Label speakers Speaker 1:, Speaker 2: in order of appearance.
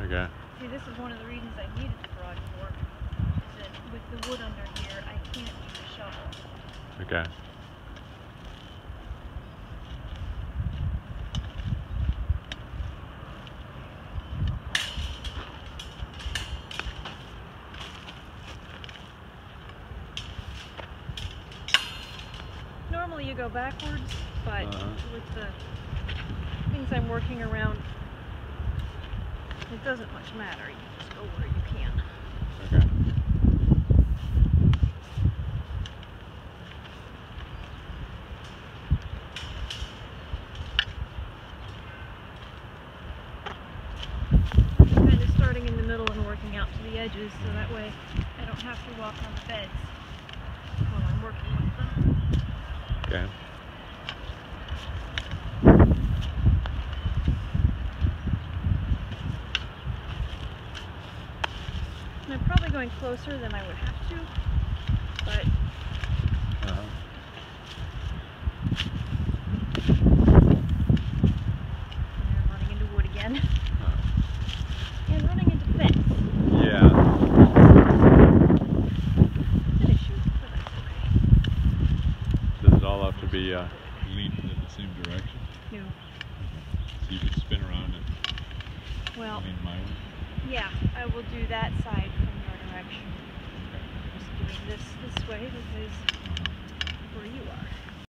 Speaker 1: Okay.
Speaker 2: See, this is one of the reasons I needed the Broadfork, is that with the wood under here, I can't use a shovel.
Speaker 1: Okay.
Speaker 2: Normally you go backwards, but with the things I'm working around, it doesn't much matter. You just go where you can.
Speaker 1: Okay.
Speaker 2: Kind of starting in the middle and working out to the edges, so that way I don't have to walk on the beds while I'm working with them.
Speaker 1: Okay.
Speaker 2: And I'm probably going closer than I would have to, but and I'm running into wood again. And running into fence.
Speaker 1: Yeah.
Speaker 2: It's an issue, but that's okay.
Speaker 1: Does it all have to be
Speaker 3: leaning in the same direction?
Speaker 2: No.
Speaker 3: So you can spin around and
Speaker 2: Well,
Speaker 3: lean my way?
Speaker 2: yeah, I will do that side from your direction. Just doing this way because where you are.